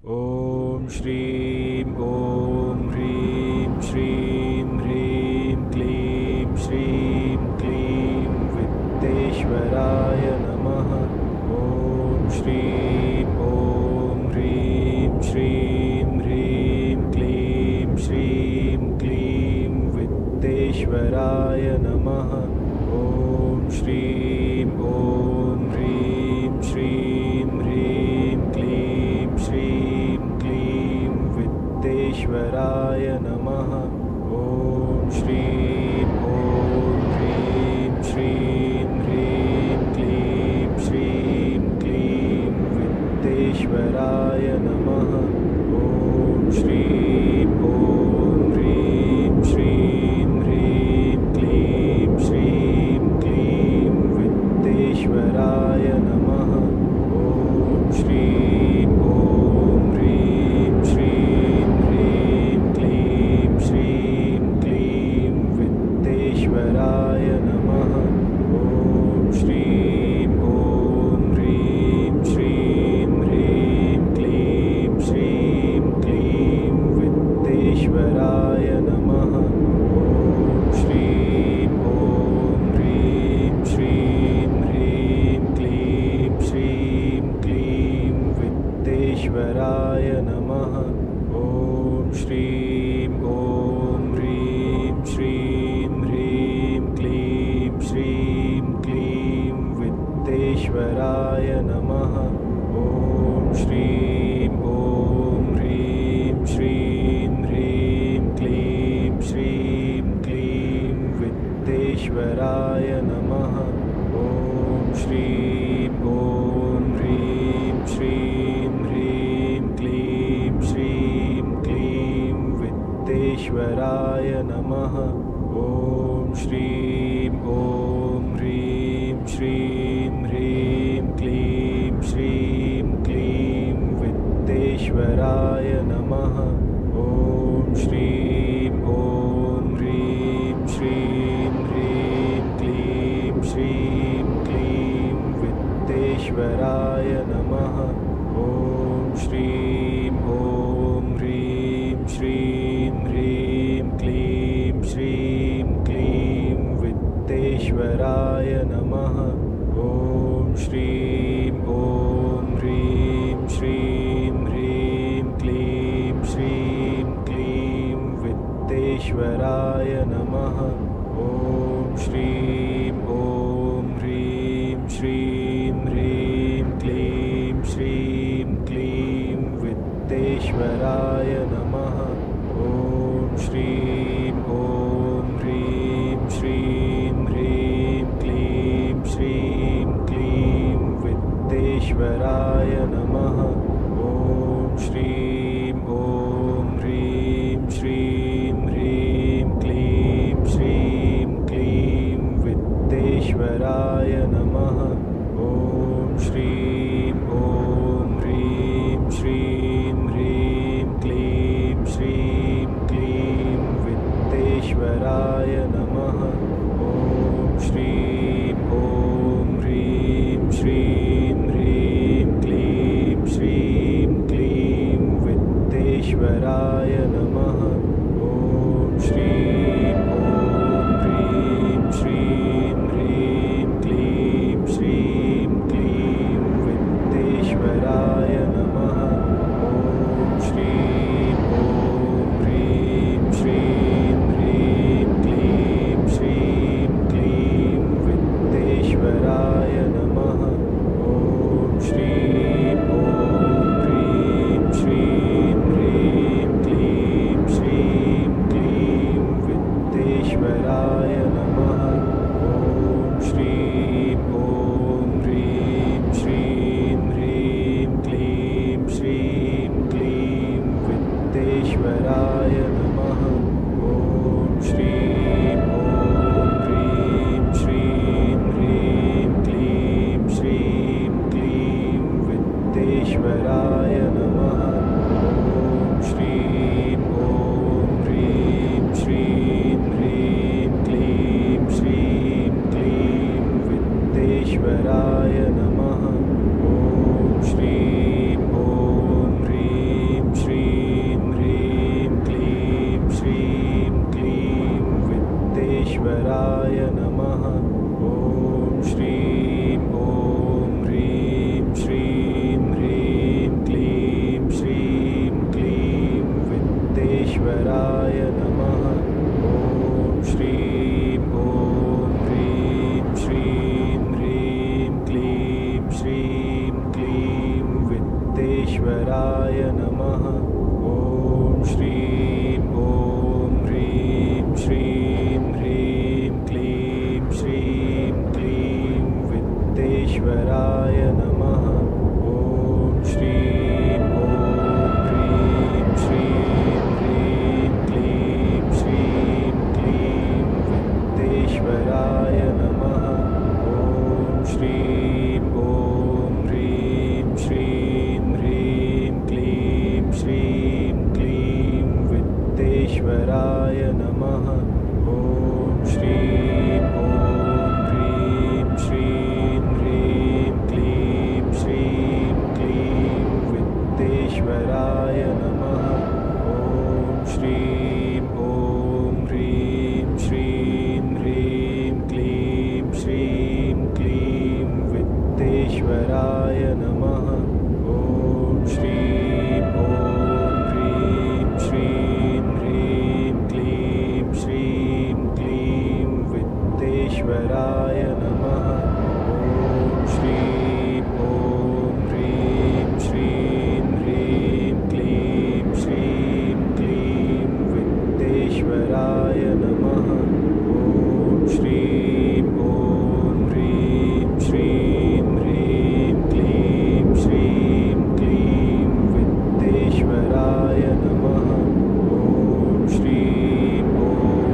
Om Shrim Om Hrim Shrim Hrim Klim Shrim Klim Vitteshwaraya Namaha. Om Shrim Om Hrim Shrim Hrim Klim Shrim Klim Vitteshwaraya Namaha. Om Shrim Om Hrim Shrim Hrim Klim Shrim Klim Vitteshwaraya Namaha. Om Shrim Om Hrim Shrim Hrim Klim Shrim Klim Vitteshwaraya Namaha. Om Shrim Om Hrim Shrim Hrim Klim Shrim Klim Vitteshwaraya Namaha. Om Shrim Om Hrim Shrim Hrim Klim Shrim Klim Vitteshwaraya Namaha. Om Shrim Om Hrim Shrim Hrim Klim Shrim Klim Vitteshwaraya Namaha. Om Shrim Om Hrim Shrim Hrim Klim Shrim Klim Vitteshwaraya Namaha. Om Shrim Om Hrim Shrim Hrim Klim Shrim Klim Vitteshwaraya Namaha. Om Shrim Om Hrim Shrim Hrim Klim Shrim Klim Vitteshwaraya Namaha. Om Shrim Om Hrim Shrim Hrim Klim Shrim Klim Vitteshwaraya Namaha. Om Shrim Om Hrim Shrim Hrim Klim Shrim Klim Vitteshwaraya Namaha. Om Shrim Om Hrim Shrim Hrim Klim Shrim Klim Vitteshwaraya Namaha. Om Shrim Om Hrim Shrim Hrim Klim Shrim Klim Vitteshwaraya Namaha. Om Shrim Om Hrim Shrim Hrim Klim Shrim Klim Vitteshwaraya Namaha. Om Shrim Om Hrim Shrim Hrim Klim Shrim Klim Vitteshwaraya Namaha. Om Shrim Om Hrim Shrim Hrim Klim Shrim Klim Vitteshwaraya Namaha. Om Shrim Om Hrim Shrim Hrim Klim Shrim Klim Vitteshwaraya Namaha. Om Shrim Om Hrim Shrim Hrim Klim Shrim Klim Vitteshwaraya Namaha. Om Shrim Om Hrim Shrim Hrim Klim Shrim Klim Vitteshwaraya Namaha. Om Shrim Om Hrim Shrim Hrim Klim Shrim Klim Vitteshwaraya Namaha. Om Shrim Om Hrim Shrim Hrim Klim Shrim Klim Vitteshwaraya Namaha. Om Shrim Om Hrim Shrim Hrim Klim विद्येश्वराय नमः। ॐ श्रीं ॐ ह्रीं श्रीं ह्रीं क्लीं श्रीं क्लीं विद्येश्वराय नमः। ॐ श्रीं ॐ ह्रीं श्रीं ह्रीं क्लीं श्रीं क्लीं विद्येश्वराय नमः। ॐ श्रीं ॐ ह्रीं श्रीं ह्रीं क्लीं श्रीं क्लीं विद्येश्वराय नमः। ॐ श्रीं ॐ ह्रीं श्रीं ह्रीं क्लीं श्रीं क्लीं विद्येश्वराय नमः। ॐ श्रीं ॐ ह्रीं श्रीं ह्रीं क्लीं श्रीं क्लीं विद्येश्वराय नमः। ॐ श्रीं ॐ ह्रीं श्रीं ह्रीं क्लीं श्रीं क्लीं विद्येश्वराय नमः। ॐ श्रीं ॐ ह्रीं श्रीं ह्रीं क्लीं श्रीं क्लीं विद्येश्वराय नमः। ॐ श्रीं ॐ ह्रीं श्रीं ह्रीं क्लीं श्रीं क्लीं विद्येश्वराय नमः। ॐ श्रीं ॐ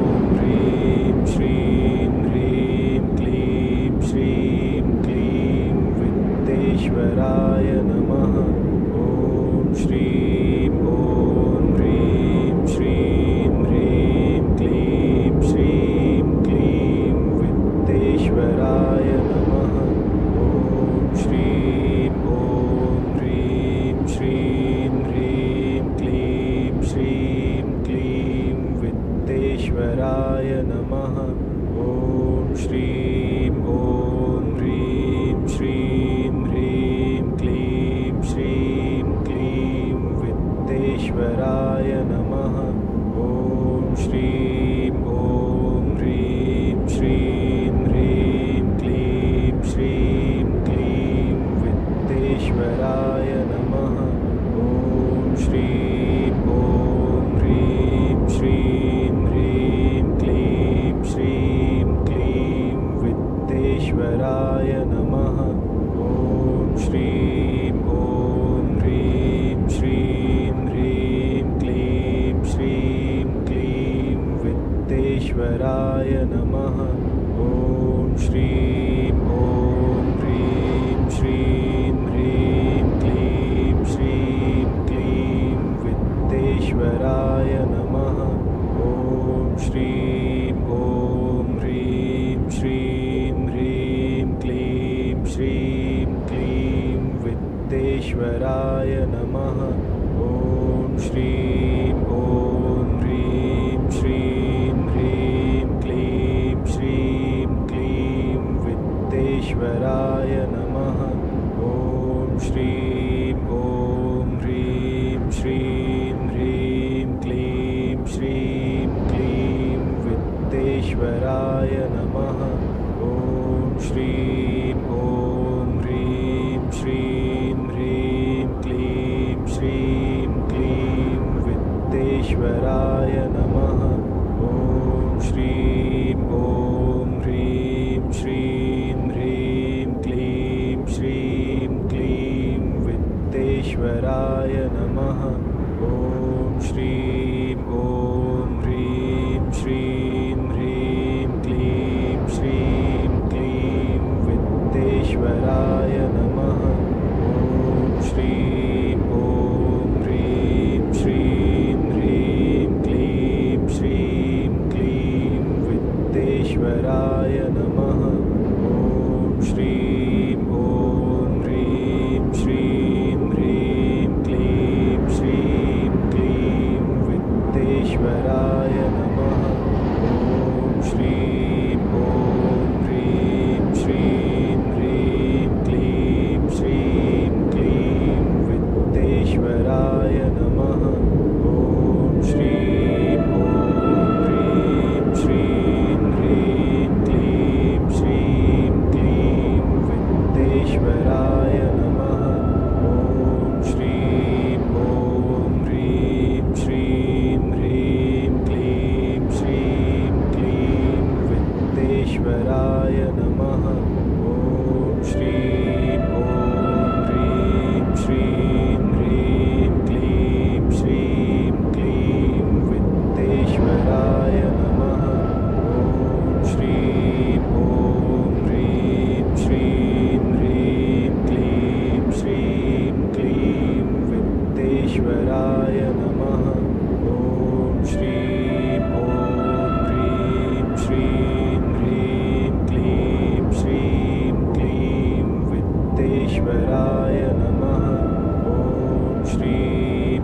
ह्रीं श्रीं ह्रीं क्लीं श्रीं क्लीं विद्येश्वराय नमः। ॐ श्रीं ॐ ह्रीं श्रीं ह्रीं क्लीं श्रीं क्लीं विद्येश्वराय नमः। ॐ श्रीं ॐ ह्रीं श्रीं ह्रीं क्लीं श्रीं क्लीं विद्येश्वराय नमः। ॐ श्रीं ॐ ह्रीं श्रीं ह्रीं क्लीं श्रीं क्लीं विद्येश्वराय नमः। ॐ श्रीं ॐ ह्रीं श्रीं ह्रीं क्लीं श्रीं क्लीं विद्येश्वराय नमः। ॐ श्रीं ॐ ह्रीं श्रीं ह्रीं क्लीं श्रीं क्लीं विद्येश्वराय नमः। ॐ श्रीं ॐ ह्रीं श्रीं ह्रीं क्लीं श्रीं क्लीं विद्येश्वराय नमः। ॐ श्रीं ॐ ह्रीं श्रीं ह्रीं क्लीं श्रीं क्लीं विद्येश्वराय नमः। ॐ श्रीं ॐ ह्रीं श्रीं ह्रीं क्लीं श्रीं क्लीं विद्येश्वराय नमः। ॐ श्रीं ॐ ह्रीं श्रीं ह्रीं क्लीं श्रीं क्लीं विद्येश्वराय नमः। ॐ श्रीं ॐ ह्रीं श्रीं ह्रीं क्लीं श्रीं क्लीं विद्येश्वराय नमः। ॐ श्रीं ॐ ह्रीं श्रीं ह्रीं क्लीं श्रीं क्लीं विद्येश्वराय नमः। ॐ श्रीं ॐ ह्रीं श्रीं ह्रीं क्लीं श्रीं क्लीं विद्येश्वराय नमः। ॐ श्रीं ॐ ह्रीं श्रीं ह्रीं क्लीं श्रीं क्लीं विद्येश्वराय नमः। ॐ श्रीं ॐ ह्रीं श्रीं ह्रीं क्लीं श्रीं क्लीं विद्येश्वराय नमः। ॐ श्रीं ॐ ह्रीं श्रीं ह्रीं क्लीं श्रीं क्लीं विद्येश्वराय नमः। ॐ श्रीं ॐ ह्रीं श्रीं ह्रीं क्लीं श्रीं क्लीं विद्येश्वराय नमः। ॐ श्रीं ॐ ह्रीं श्रीं ह्रीं क्लीं श्रीं क्लीं विद्येश्वराय नमः। ॐ श्रीं ॐ वित्तेश्वराय नमः। ॐ श्रीं ॐ ह्रीं श्रीं ह्रीं क्लीं श्रीं क्लीं वित्तेश्वराय नमः। ॐ श्रीं ॐ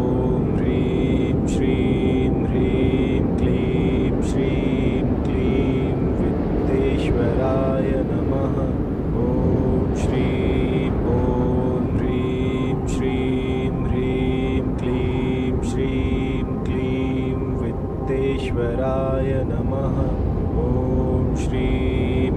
ह्रीं श्रीं ह्रीं क्लीं श्रीं क्लीं वित्तेश्वराय नमः। ॐ श्रीं ॐ ह्रीं श्रीं ह्रीं क्लीं श्रीं क्लीं वित्तेश्वराय नमः। ॐ श्रीं ॐ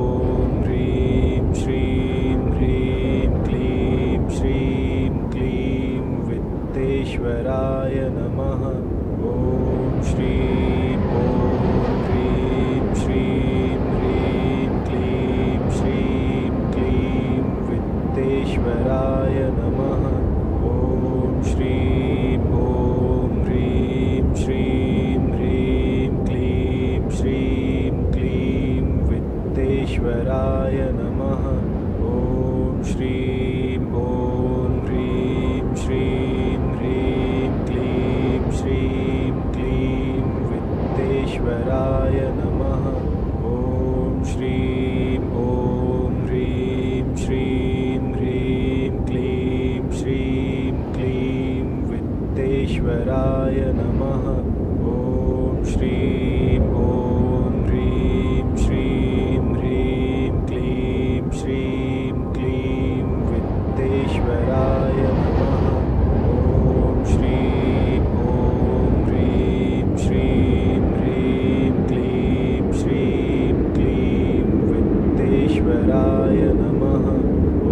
ह्रीं श्रीं ह्रीं क्लीं श्रीं क्लीं वित्तेश्वराय नमः। ॐ श्रीं ॐ ह्रीं श्रीं ह्रीं क्लीं श्रीं क्लीं वित्तेश्वराय नमः। ॐ श्रीं ॐ ह्रीं श्रीं ह्रीं क्लीं श्रीं क्लीं वित्तेश्वराय नमः। ॐ श्रीं ॐ ह्रीं श्रीं ह्रीं क्लीं श्रीं क्लीं वित्तेश्वराय नमः। ॐ श्रीं ॐ ह्रीं श्रीं ह्रीं क्लीं श्रीं क्लीं वित्तेश्वराय नमः। ॐ श्रीं ॐ ह्रीं श्रीं ह्रीं क्लीं श्रीं क्लीं वित्तेश्वराय नमः। ॐ श्रीं ॐ ह्रीं श्रीं ह्रीं क्लीं श्रीं क्लीं वित्तेश्वराय नमः। ॐ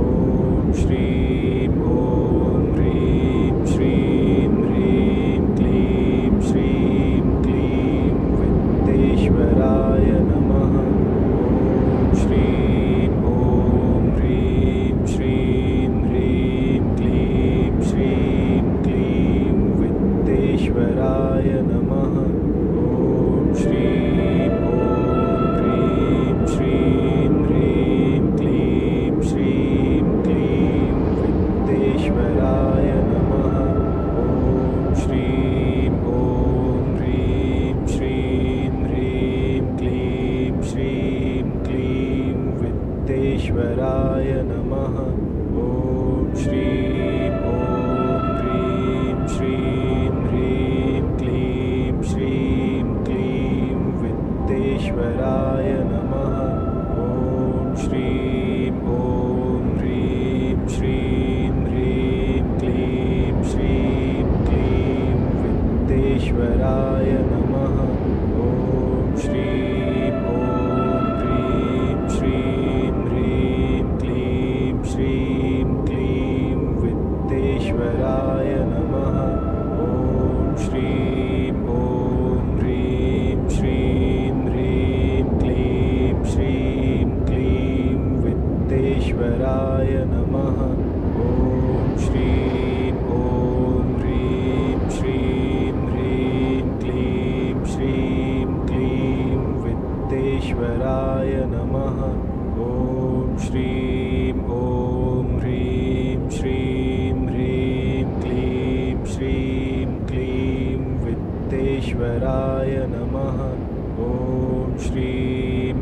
श्रीं ॐ ह्रीं श्रीं ह्रीं क्लीं श्रीं क्लीं वित्तेश्वराय नमः। ॐ श्रीं ॐ ह्रीं श्रीं ह्रीं क्लीं श्रीं क्लीं वित्तेश्वराय नमः। ॐ श्रीं ॐ ह्रीं श्रीं ह्रीं क्लीं श्रीं क्लीं वित्तेश्वराय नमः। ॐ श्रीं ॐ ह्रीं श्रीं ह्रीं क्लीं श्रीं क्लीं वित्तेश्वराय नमः। ॐ श्रीं ॐ ह्रीं श्रीं ह्रीं क्लीं श्रीं क्लीं वित्तेश्वराय नमः। ॐ श्रीं ॐ ह्रीं श्रीं ह्रीं क्लीं श्रीं क्लीं वित्तेश्वराय नमः। ॐ श्रीं ॐ ह्रीं श्रीं ह्रीं क्लीं श्रीं क्लीं वित्तेश्वराय नमः। ॐ श्रीं ॐ ह्रीं श्रीं ह्रीं क्लीं श्रीं क्लीं वित्तेश्वराय नमः। ॐ श्रीं ॐ ह्रीं श्रीं ह्रीं क्लीं श्रीं क्लीं वित्तेश्वराय नमः। ॐ श्रीं ॐ ह्रीं श्रीं ह्रीं क्लीं श्रीं क्लीं वित्तेश्वराय नमः। ॐ श्रीं ॐ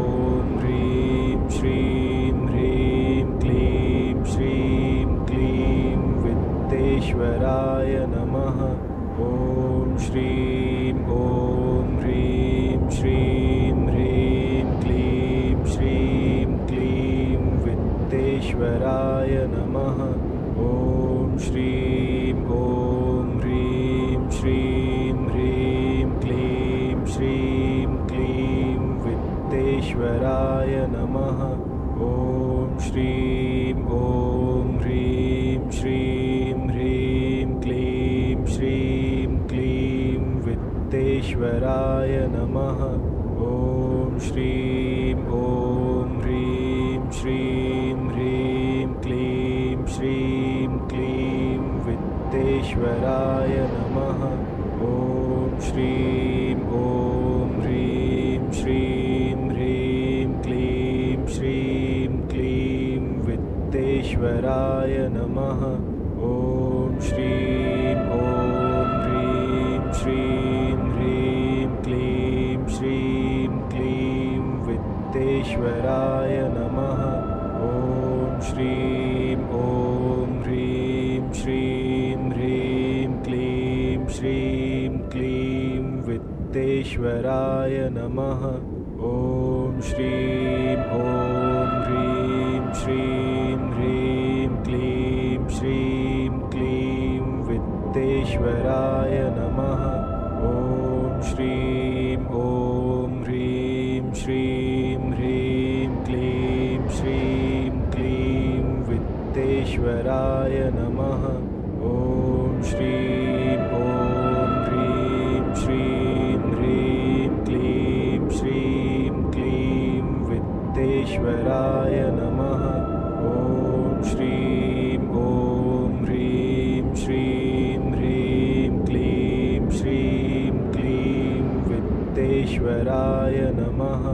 ह्रीं श्रीं ह्रीं क्लीं श्रीं क्लीं वित्तेश्वराय नमः। ॐ श्रीं ॐ ह्रीं श्रीं ह्रीं क्लीं श्रीं क्लीं वित्तेश्वराय नमः। ॐ श्रीं ॐ ह्रीं श्रीं ह्रीं क्लीं श्रीं क्लीं वित्तेश्वराय नमः। ॐ श्रीं ॐ ह्रीं श्रीं ह्रीं क्लीं श्रीं क्लीं वित्तेश्वराय नमः। ॐ श्रीं ॐ ह्रीं श्रीं ह्रीं क्लीं श्रीं क्लीं वित्तेश्वराय नमः। ॐ श्रीं ॐ ह्रीं श्रीं ह्रीं क्लीं श्रीं क्लीं वित्तेश्वराय नमः। ॐ श्रीं Vitteshwaraya Namaha. Om Shrim Om Hrim Shrim Hrim Klim Shrim Klim Vitteshwaraya Namaha. Om Shrim Om Hrim Shrim Hrim Klim Shrim Klim Vitteshwaraya Namaha. Om Shrim Om Hrim Shrim Hrim Klim Shrim Klim Vitteshwaraya Namaha. Om Shrim Om Hrim Shrim Hrim Klim Shrim Klim Vitteshwaraya Namaha.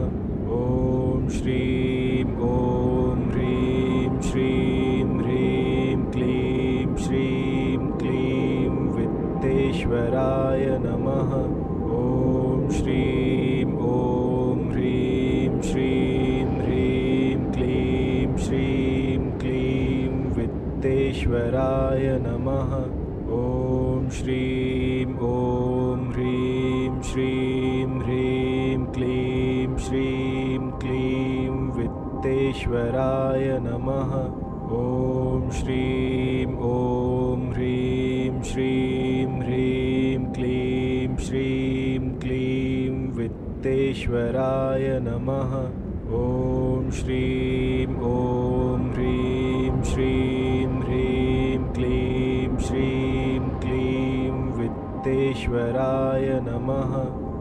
Om Shrim Om Hrim Shrim Hrim Klim Shrim Klim Vitteshwaraya Namaha. Om Shrim Om Hrim Shrim Hrim Klim Shrim Klim Vitteshwaraya Namaha. Om Shrim Om Hrim Shrim Hrim Klim Shrim Klim Vitteshwaraya Namaha. Om Shrim Om Hrim Shrim Hrim Klim Shrim Klim Vitteshwaraya Namaha. Om Shrim Om Hrim Shrim Hrim Klim Shrim Klim Vitteshwaraya Namaha.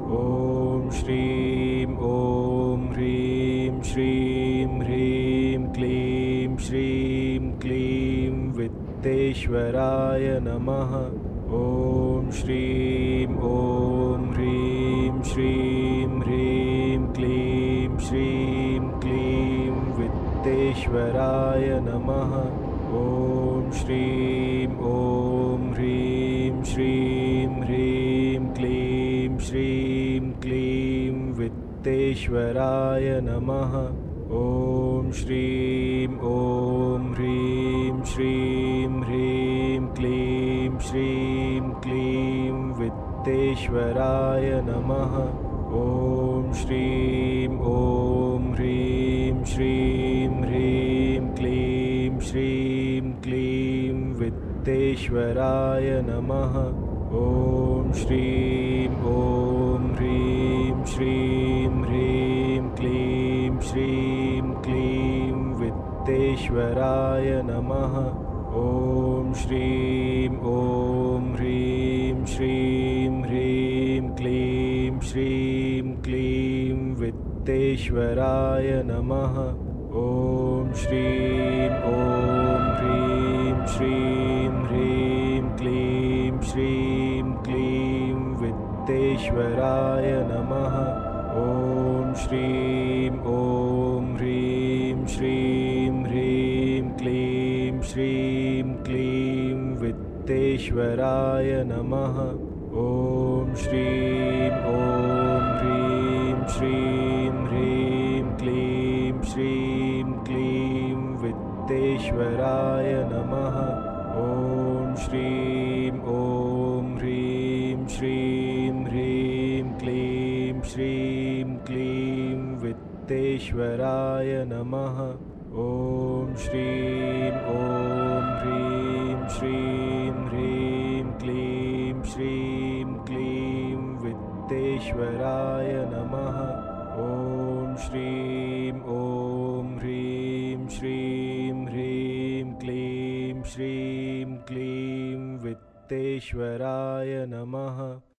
Om Shrim Om Hrim Shrim Hrim Klim Shrim Klim Vitteshwaraya Namaha. Om Shrim Om Hrim Shrim Hrim Klim Shrim Klim Vitteshwaraya Namaha. Om Shrim Om Hrim Shrim Hrim Klim Shrim Klim Vitteshwaraya Namaha. Om Shrim Om Hrim Shrim Hrim Klim Shrim Klim Vitteshwaraya Namaha. Om Shrim Om Hrim Shrim Hrim Klim Shrim Klim Vitteshwaraya Namaha. Om Shrim Om Hrim Shrim Hrim Klim Shrim Klim Vitteshwaraya Namaha. Om Shrim Om Hrim Shrim Hrim Klim Shrim Klim Vitteshwaraya Namaha. Om Shrim Om Hrim Shrim Hrim Klim Shrim Klim Vitteshwaraya Namaha. Om Shrim Om Hrim Shrim Hrim Klim Shrim Klim Vitteshwaraya Namaha. Om Shrim Om Hrim Shrim Hrim Klim Shrim Klim Vitteshwaraya Namaha. Om Shrim Om Hrim Shrim Hrim Klim Shrim Klim Vitteshwaraya Namaha. Om Shrim Om Hrim Shrim Hrim Klim Shrim Klim Vitteshwaraya Namaha. Om Shrim Om Hrim Shrim Hrim Klim Shrim Klim Vitteshwaraya Namaha.